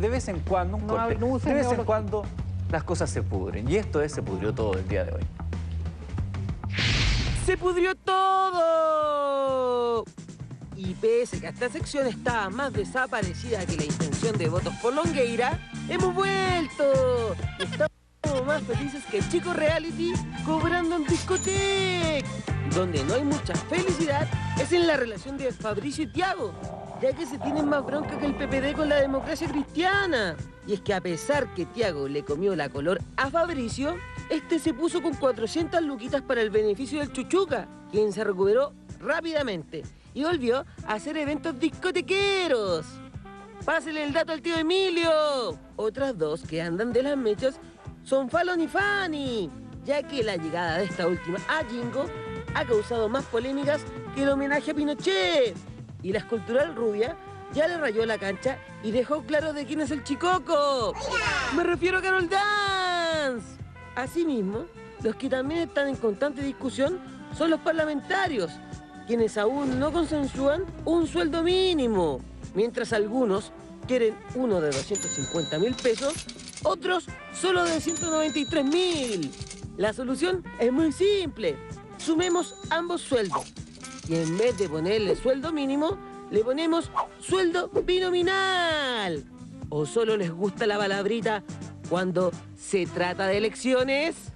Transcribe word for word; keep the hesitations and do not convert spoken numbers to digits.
de vez en cuando, un No, corte, no usen de vez en neológico. cuando las cosas se pudren. Y esto es Se Pudrió Todo el día de hoy. ¡Se pudrió todo! Y pese que esta sección estaba más desaparecida que la intención de votos por Longueira, ¡hemos vuelto! Estamos más felices que el chico reality cobrando en discoteca. Donde no hay mucha felicidad es en la relación de Fabricio y Tiago, ya que se tienen más bronca que el P P D con la democracia cristiana. Y es que a pesar que Tiago le comió la color a Fabricio, este se puso con cuatrocientas luquitas para el beneficio del Chuchuca, quien se recuperó rápidamente y volvió a hacer eventos discotequeros. ¡Pásele el dato al tío Emilio! Otras dos que andan de las mechas son Fallon y Fanny, ya que la llegada de esta última a Jingo ha causado más polémicas que el homenaje a Pinochet. Y la escultural rubia ya le rayó la cancha y dejó claro de quién es el chicoco. ¡Me refiero a Carol Dance! Asimismo, los que también están en constante discusión son los parlamentarios, quienes aún no consensúan un sueldo mínimo, mientras algunos quieren uno de doscientos cincuenta mil pesos, otros solo de ciento noventa y tres mil. La solución es muy simple: sumemos ambos sueldos y en vez de ponerle sueldo mínimo, le ponemos sueldo binominal. ¿O solo les gusta la palabrita cuando se trata de elecciones?